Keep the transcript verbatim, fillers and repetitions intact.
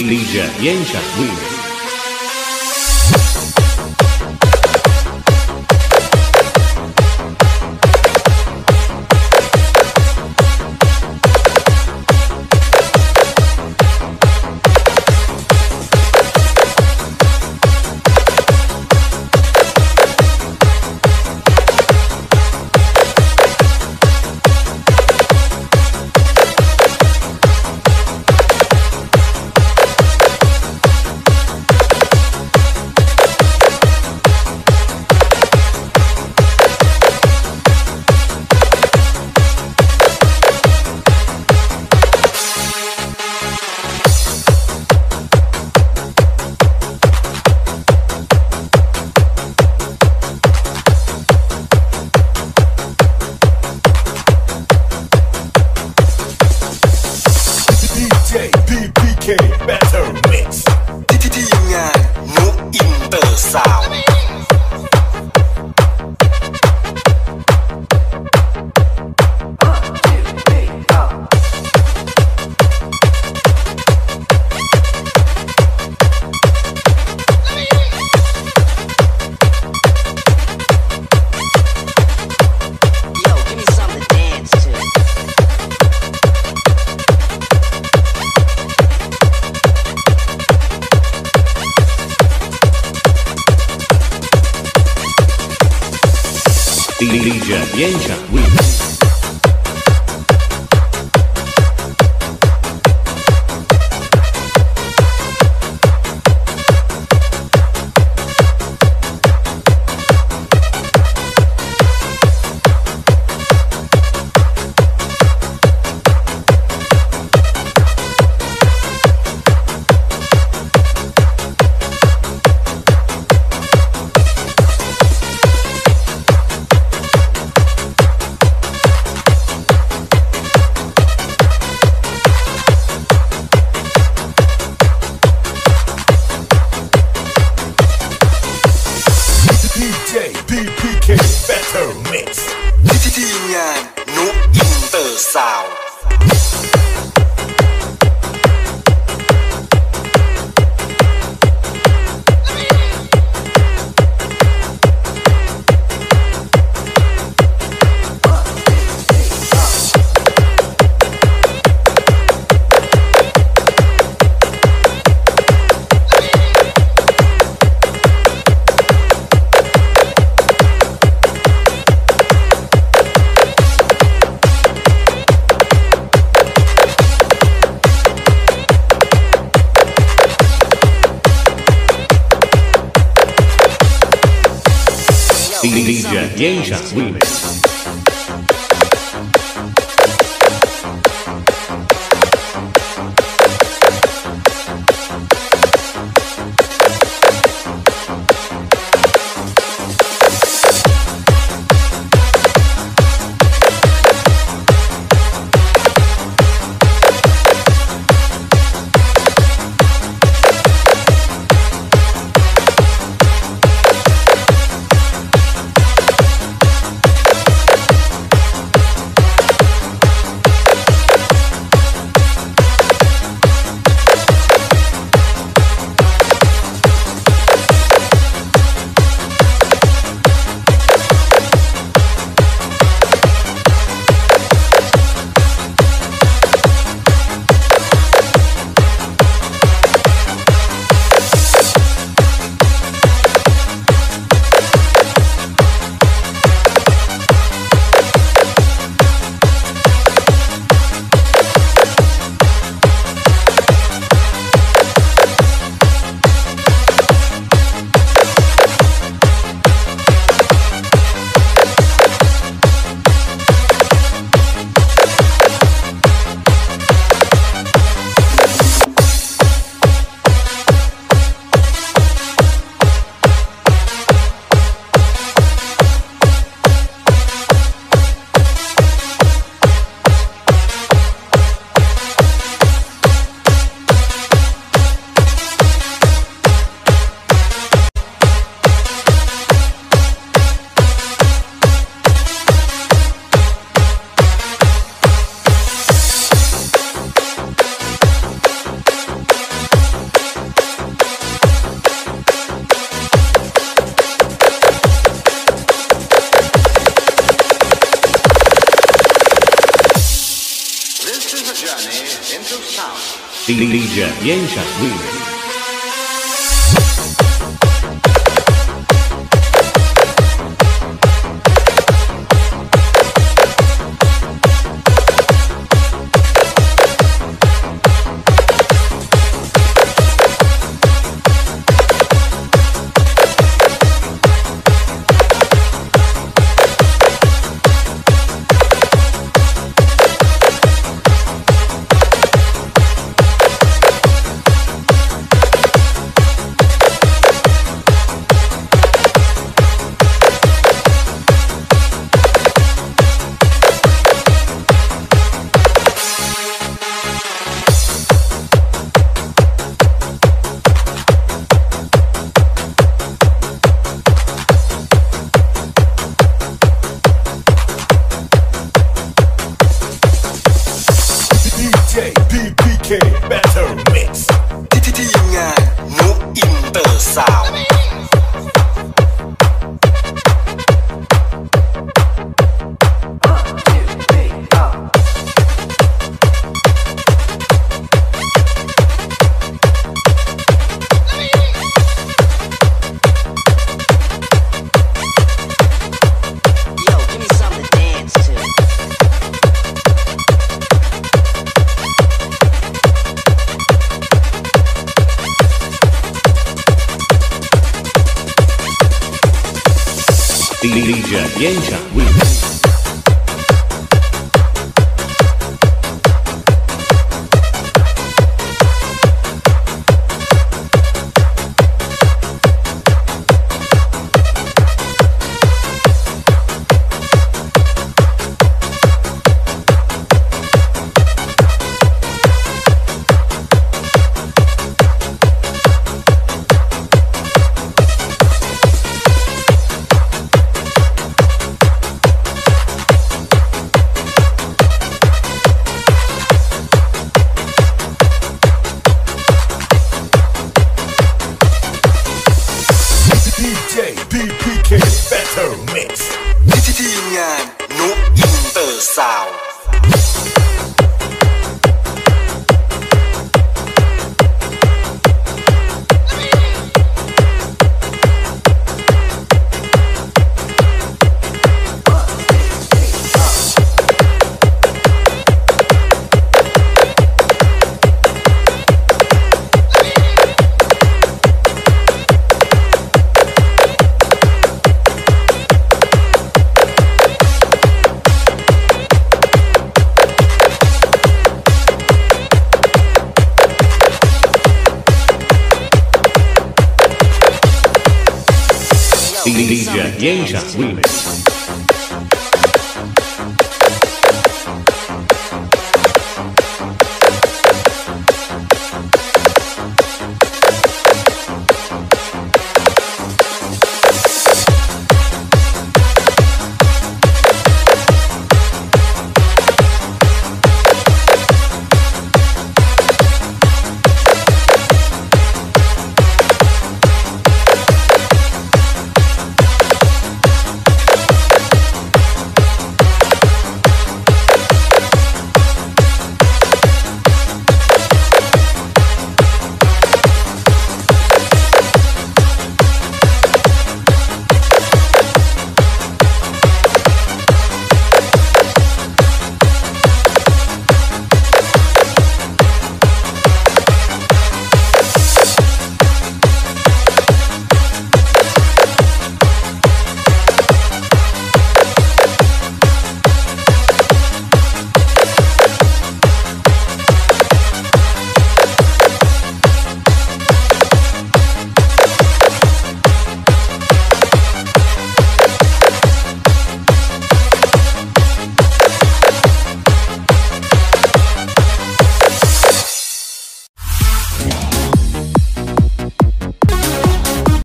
D J 演唱 Remix。 Better mix ทีมงานนุกอินเตอร์ซาวด์ D J 演唱 Remix。Better mix ทีมงานนุกอินเตอร์ซาวด์ D J 演唱 Remix。 D J 烟闪 Remix。 Better Mix ที่ที่ทีมงานนุกอินเตอร์ซาวด์ D J 烟闪 Remix。Better Mix ที่ที่ทีมงานนุกอินเตอร์ซาวด์ D J 烟闪 Remix。